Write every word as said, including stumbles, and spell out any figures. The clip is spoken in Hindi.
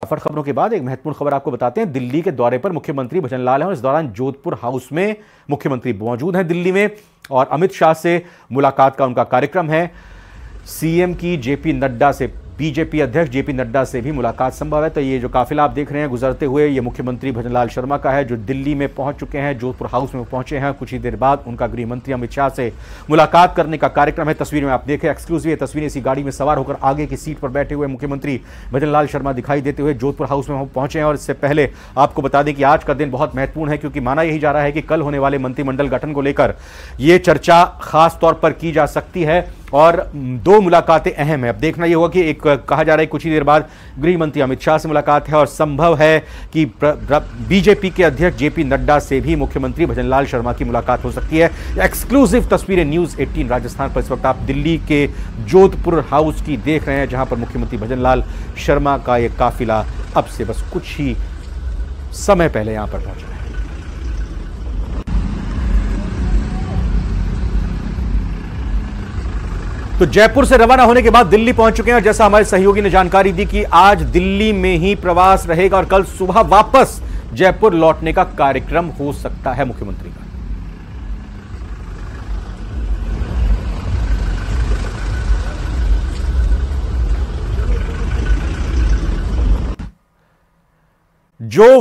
फटाफट खबरों के बाद एक महत्वपूर्ण खबर आपको बताते हैं। दिल्ली के दौरे पर मुख्यमंत्री भजनलाल हैं और इस दौरान जोधपुर हाउस में मुख्यमंत्री मौजूद हैं दिल्ली में, और अमित शाह से मुलाकात का उनका कार्यक्रम है। सीएम की जेपी नड्डा से, बीजेपी अध्यक्ष जेपी नड्डा से भी मुलाकात संभव है। तो ये जो काफिला आप देख रहे हैं गुजरते हुए, ये मुख्यमंत्री भजनलाल शर्मा का है, जो दिल्ली में पहुंच चुके हैं, जोधपुर हाउस में पहुंचे हैं। कुछ ही देर बाद उनका गृह मंत्री अमित शाह से मुलाकात करने का कार्यक्रम है। तस्वीर में आप देखें, एक्सक्लूसिव तस्वीरें, इसी गाड़ी में सवार होकर आगे की सीट पर बैठे हुए मुख्यमंत्री भजनलाल शर्मा दिखाई देते हुए जोधपुर हाउस में पहुंचे हैं। और इससे पहले आपको बता दें कि आज का दिन बहुत महत्वपूर्ण है, क्योंकि माना यही जा रहा है कि कल होने वाले मंत्रिमंडल गठन को लेकर यह चर्चा खास तौर पर की जा सकती है, और दो मुलाकातें अहम है। अब देखना यह होगा कि एक कहा जा रहा है कुछ ही देर बाद गृह मंत्री अमित शाह से मुलाकात है, और संभव है कि बीजेपी के अध्यक्ष जेपी नड्डा से भी मुख्यमंत्री भजनलाल शर्मा की मुलाकात हो सकती है। एक्सक्लूसिव तस्वीरें न्यूज अठारह राजस्थान पर इस वक्त आप दिल्ली के जोधपुर हाउस की देख रहे हैं, जहां पर मुख्यमंत्री भजनलाल शर्मा का यह काफिला अब से बस कुछ ही समय पहले यहां पर पहुंचा है। तो जयपुर से रवाना होने के बाद दिल्ली पहुंच चुके हैं, और जैसा हमारे सहयोगी ने जानकारी दी कि आज दिल्ली में ही प्रवास रहेगा और कल सुबह वापस जयपुर लौटने का कार्यक्रम हो सकता है मुख्यमंत्री का। जो